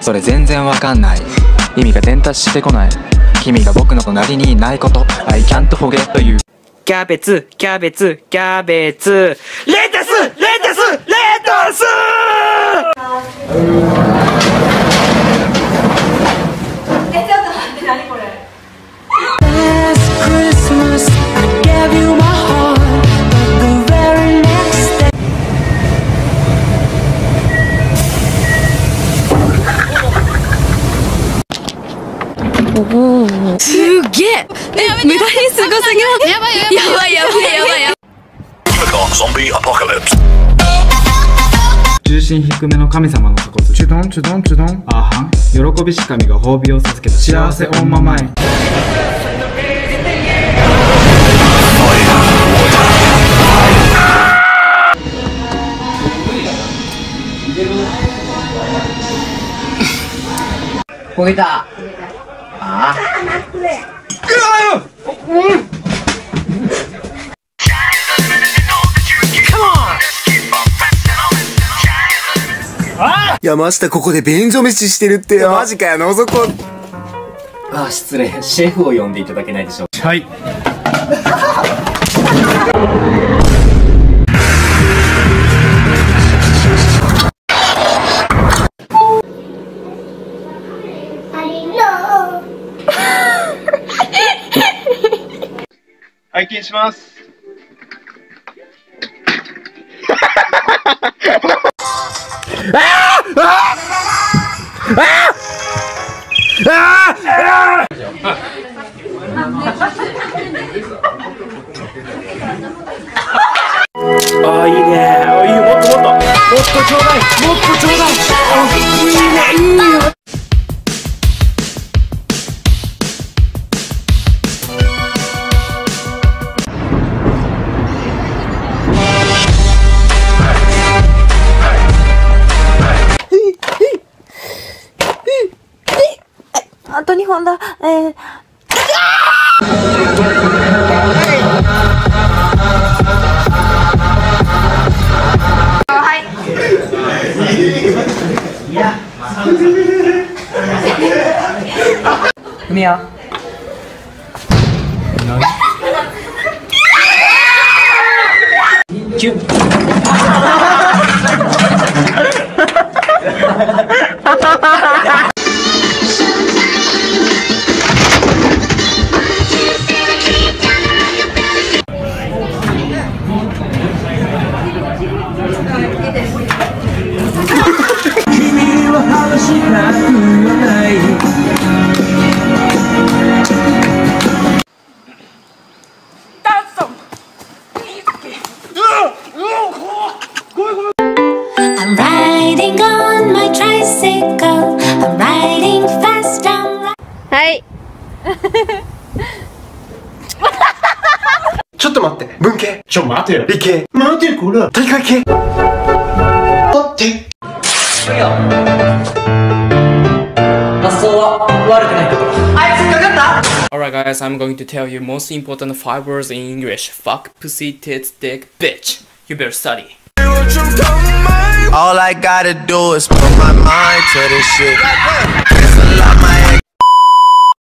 それ全然わかんない。意味が伝達してこない。君が僕の隣にいないこと。 I can't forget という。 キャベツキャベツキャベツ、レタスレタスレタス。 ちょっと待って、何これ。 すげえ。無駄にすごすぎます。やばいやばいやばいやばいやばい。 重心低めの神様の鎖骨、チュドンチュドンチュドン、あはん。喜びし神が褒美を授けた幸せオンママイ。 焦げた。ああ。 山下ここで便所飯してるってよ。マジかよ、覗こう。 ああ、失礼。シェフを呼んでいただけないでしょうか。 はい。 拝見します。 ああ、いいね。あ、いいよ。もっともっと。もっとちょうだい。もっとちょうだい。あ、いいね。いいよ。 あと2本だ。 ふみや。キュッ。 I'm riding on my tricycle. I'm riding fast. I'm はい。 ちょっと待って。文系。 待てよ。 理系。 待てよ、これ。 体育会系。待って。 発想は悪くないこと。あいつかかった。 Alright guys, I'm going to tell you most important 5 words in English. Fuck, pussy, tits, dick, bitch. You better study. All I gotta do is put my mind to this shit.